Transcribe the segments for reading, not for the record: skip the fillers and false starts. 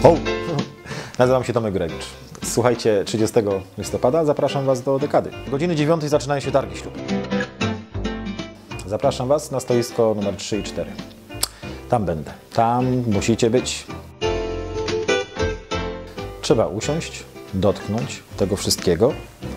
Ho! Nazywam się Tomek Górewicz. Słuchajcie, 30 listopada zapraszam Was do dekady. O godziny 9 zaczynają się targi ślubne. Zapraszam Was na stoisko numer 3 i 4. Tam będę. Tam musicie być. Trzeba usiąść, dotknąć tego wszystkiego.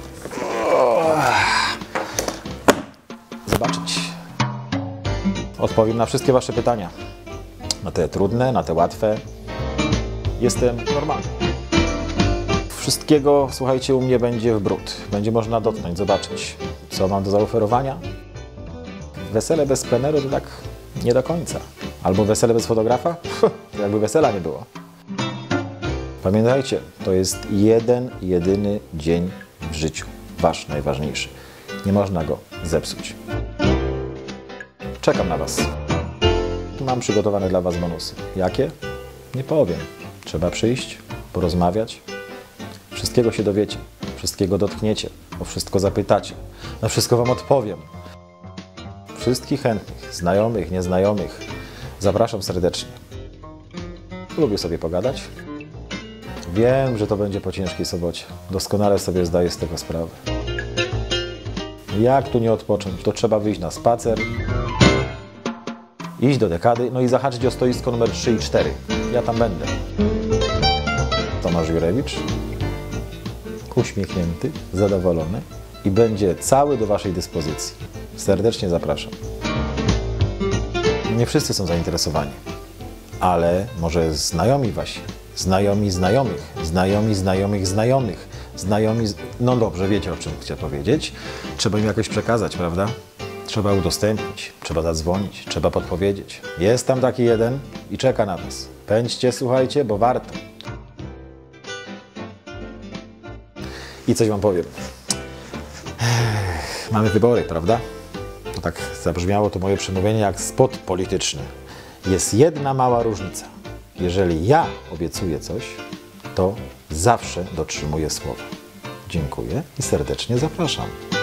Zobaczyć. Odpowiem na wszystkie Wasze pytania. Na te trudne, na te łatwe. Jestem normalny. Wszystkiego, słuchajcie, u mnie będzie w bród. Będzie można dotknąć, zobaczyć, co mam do zaoferowania. Wesele bez pleneru to tak nie do końca. Albo wesele bez fotografa? Jakby wesela nie było. Pamiętajcie, to jest jeden, jedyny dzień w życiu. Wasz najważniejszy. Nie można go zepsuć. Czekam na Was. Mam przygotowane dla Was bonusy. Jakie? Nie powiem. Trzeba przyjść, porozmawiać. Wszystkiego się dowiecie. Wszystkiego dotkniecie. O wszystko zapytacie. Na wszystko Wam odpowiem. Wszystkich chętnych, znajomych, nieznajomych zapraszam serdecznie. Lubię sobie pogadać. Wiem, że to będzie po ciężkiej sobocie. Doskonale sobie zdaję z tego sprawę. Jak tu nie odpocząć? To trzeba wyjść na spacer, iść do dekady, no i zahaczyć o stoisko numer 3 i 4. Ja tam będę. Tomasz Górewicz, uśmiechnięty, zadowolony i będzie cały do Waszej dyspozycji. Serdecznie zapraszam. Nie wszyscy są zainteresowani, ale może znajomi Wasi, znajomi znajomych, znajomi znajomych znajomych, znajomi... No dobrze, wiecie, o czym chcę powiedzieć. Trzeba im jakoś przekazać, prawda? Trzeba udostępnić, trzeba zadzwonić, trzeba podpowiedzieć. Jest tam taki jeden i czeka na Was. Pędźcie, słuchajcie, bo warto. I coś Wam powiem. Mamy wybory, prawda? To tak zabrzmiało to moje przemówienie jak spot polityczny. Jest jedna mała różnica. Jeżeli ja obiecuję coś, to zawsze dotrzymuję słowa. Dziękuję i serdecznie zapraszam.